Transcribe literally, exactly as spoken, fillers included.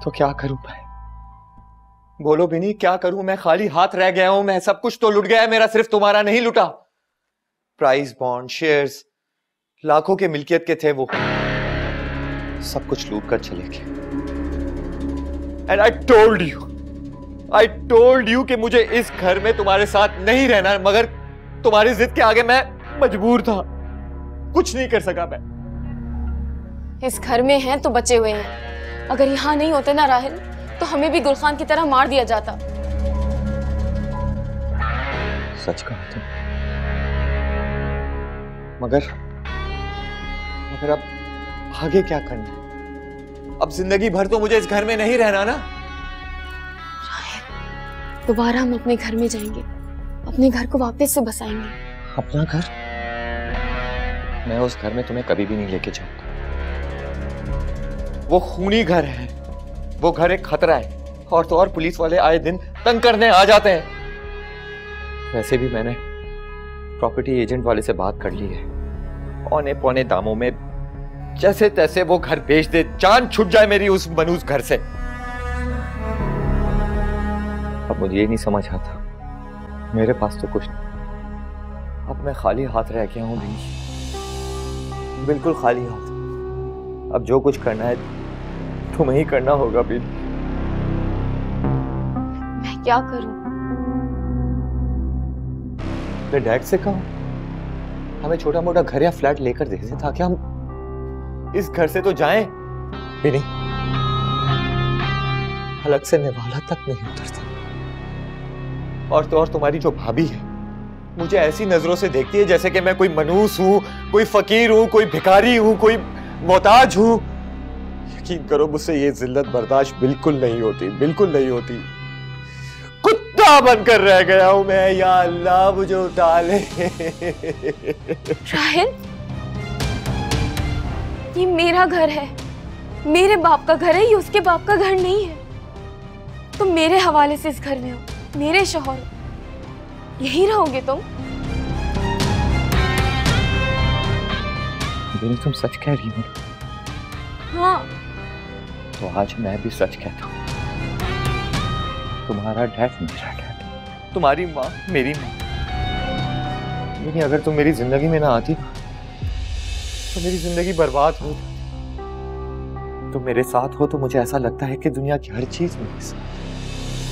तो क्या करूं मैं? बोलो बिनी, क्या करूं मैं? खाली हाथ रह गया हूं मैं। सब कुछ तो लुट गया है मेरा, सिर्फ तुम्हारा नहीं लुटा। प्राइस बॉन्ड, शेयर्स, लाखों के मिल्कियत के थे वो, सब कुछ लूट कर चले गए। And I told you, I told you कि मुझे इस घर में तुम्हारे साथ नहीं रहना, मगर तुम्हारी जिद के आगे मैं मजबूर था, कुछ नहीं कर सका मैं। इस घर में हैं तो बचे हुए हैं, अगर यहां नहीं होते ना राहिल तो हमें भी गुलखान की तरह मार दिया जाता। सच कहा तुम, मगर मगर अब आगे क्या करना? अब जिंदगी भर तो मुझे इस घर में नहीं रहना ना। राहिल, दोबारा हम अपने घर में जाएंगे, अपने घर को वापस से बसाएंगे। अपना घर? मैं उस घर में तुम्हें कभी भी नहीं लेके जाऊंगा। वो खूनी घर है, वो घर एक खतरा है, और तो और पुलिस वाले आए दिन तंग करने आ जाते हैं। वैसे भी मैंने प्रॉपर्टी एजेंट वाले से बात कर ली है, औने पौने दामों में जैसे तैसे वो घर बेच दे, जान छूट जाए मेरी उस मनूस घर से। अब मुझे ये नहीं समझ आता, मेरे पास तो कुछ नहीं, अब मैं खाली हाथ रह गया हूं भी, बिल्कुल खाली हाथ। अब जो कुछ करना है तुम्हें ही करना होगा भी। मैं क्या करूं? अपने डैड से कहो हमें छोटा मोटा घर या फ्लैट लेकर दे दे, ताकि हम इस घर से तो जाएं भी नहीं, अलग से निवाला तक नहीं उतरता। और तो और तुम्हारी जो भाभी है मुझे ऐसी नजरों से देखती है जैसे कि मैं कोई मनूस हूं, कोई फकीर हूं, कोई भिखारी हूं, कोई मोहताज हूं। यकीन करो मुझसे ये जिल्लत बर्दाश्त बिल्कुल नहीं होती, बिल्कुल नहीं होती। कुत्ता बनकर रह गया हूं मैं, या अल्लाह मुझे उठा ले। राहिल, ये मेरा घर है, मेरे बाप का घर है, ये उसके बाप का घर नहीं है। तुम मेरे हवाले से इस घर में हो, मेरे शौहर हो, यही रहोगे तुम? बिनी तुम सच कह रही हो? हाँ। तो आज मैं भी सच कहता हूँ, तुम्हारा डैड मेरा डैड, तुम्हारी माँ मेरी माँ। लेकिन अगर तुम मेरी जिंदगी में ना आती तो मेरी जिंदगी बर्बाद हो। तुम मेरे साथ हो तो मुझे ऐसा लगता है कि दुनिया की हर चीज मेरे साथ।